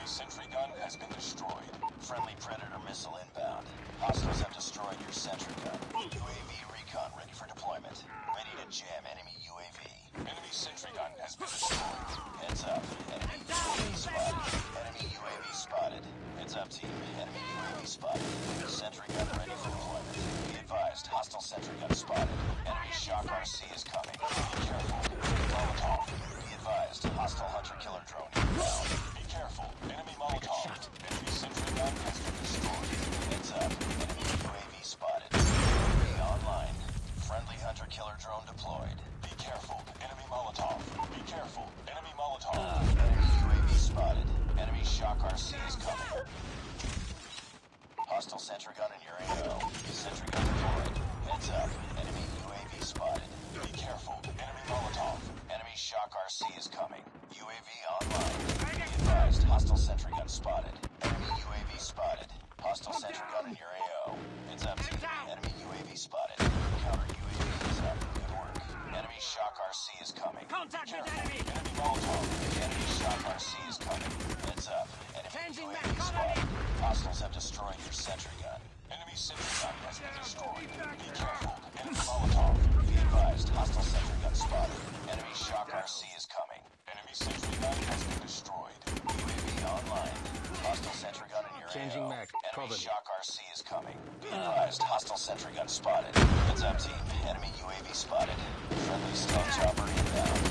sentry gun has been destroyed. Friendly Predator missile inbound. Hostiles have destroyed your sentry gun. UAV recon ready for deployment. Ready to jam enemy UAV. Enemy sentry gun has been destroyed. Heads up. Enemy UAV spotted. Enemy UAV spotted. Heads up, team. Enemy UAV spotted. Sentry gun ready for deployment. Be advised. Hostile sentry gun spotted. Enemy shock RC is coming. Be careful. Molotov. Be advised. Hostile hunter-killer drone inbound. Be careful. Enemy Molotov. Enemy sentry gun has been destroyed. Heads up. Enemy UAV spotted. UAV online. Friendly hunter-killer drone deployed. Be careful. Enemy Molotov. Be careful. Enemy Molotov. Enemy UAV spotted. Enemy shock RC is coming. Hostile sentry gun in your AO. Sentry gun deployed. Heads up. Enemy UAV spotted. Be careful. Enemy Molotov. Enemy shock RC is coming. UAV online. Be advised. Hostile sentry gun spotted. Enemy UAV spotted. Hostile sentry gun in your AO. Heads up, team. Enemy UAV spotted. Counter UAV is up. Good work. Enemy shock RC is coming. Contact with enemy! Enemy Molotov. Enemy shock RC is coming. Heads up. Enemy UAV spotted. Hostiles have destroyed your sentry gun. Enemy sentry gun has been destroyed. Be careful. Enemy Molotov. Be advised. Hostile sentry gun spotted. Enemy shock RC is coming. Enemy sentry gun has been destroyed. UAV online. Hostile sentry gun in your Changing AO. mag. Enemy Cover. shock RC is coming. Be advised. Hostile sentry gun spotted. Heads up, team. Enemy UAV spotted. Friendly stealth chopper inbound.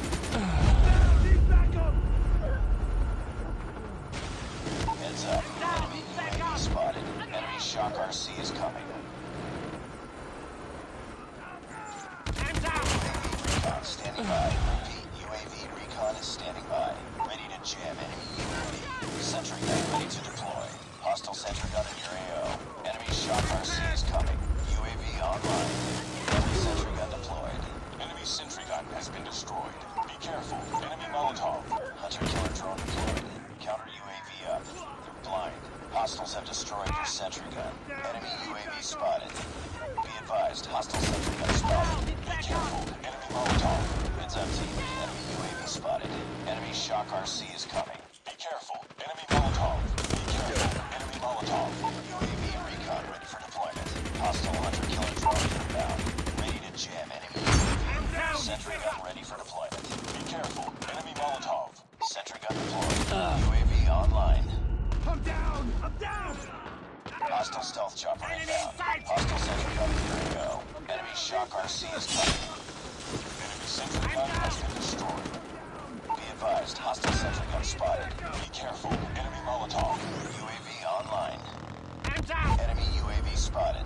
Heads up. Enemy UAV spotted. Enemy shock RC is coming. Recon standing by. Repeat, UAV recon is standing by. Ready to jam enemy UAV. Sentry gun ready to deploy. Hostile sentry gun in your AO. Enemy shock RC is coming. UAV online. Enemy sentry gun deployed. Enemy sentry gun has been destroyed. Be careful. Enemy Molotov. Hunter-killer drone deployed. Counter UAV up. They're blind. Hostiles have destroyed your sentry gun. Enemy UAV spotted. Be advised. Hostile sentry gun spotted. Be careful. Enemy Molotov. Heads up, team. Enemy UAV spotted. Enemy shock RC is coming. Be careful. Enemy Molotov. Be careful. Enemy Molotov. UAV recon ready for deployment. Hostile hunter-killer drone inbound. Ready to jam enemy UAV. Sentry gun ready for deployment. Be careful. Enemy Molotov. Sentry gun deployed. UAV online. I'm down! I'm down! Hostile stealth chopper inbound. Hostile sentry gun in your AO. Enemy shock RC is coming. Enemy sentry gun has been destroyed. Be advised. Hostile sentry gun spotted. Be careful. Enemy Molotov. UAV online. I'm down! Enemy UAV spotted.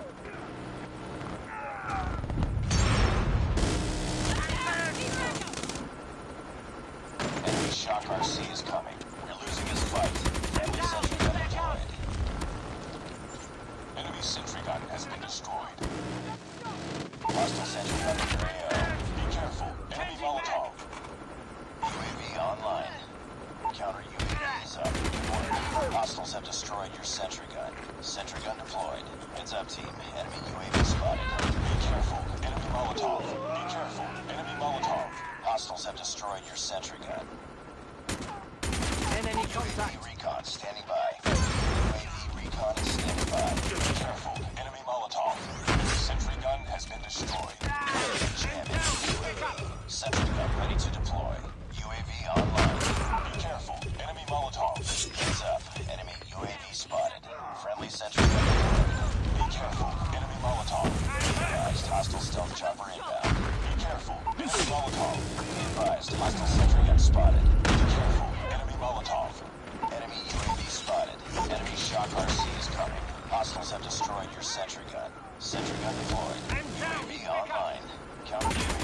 Enemy shock RC is coming. We're losing this fight. Enemy sentry gun deployed. Enemy sentry gun has been destroyed. Hostile sentry gun in your AO. Be careful. Enemy Molotov. UAV online. Counter UAV is up. Hostiles have destroyed your sentry gun. Sentry gun deployed. Heads up, team. Enemy UAV spotted. Be careful. Enemy Molotov. Be careful. Enemy Molotov. Hostiles have destroyed your sentry gun. Enemy contact! UAV recon standing by. UAV recon is standing by. Be careful. Enemy Molotov. Sentry gun has been destroyed. Jam enemy UAV. Sentry gun ready to deploy. UAV online. Be careful. Enemy Molotov. Heads up. Enemy UAV spotted. Friendly sentry gun deployed. Be careful. Enemy Molotov. Be advised. Hostile stealth chopper inbound. Be careful. Enemy Molotov. Be advised. Hostile sentry gun spotted. Be careful. Enemy Molotov. Enemy UAV spotted. Enemy shock RC is coming. Hostiles have destroyed your sentry gun. Sentry gun deployed. UAV online. Counter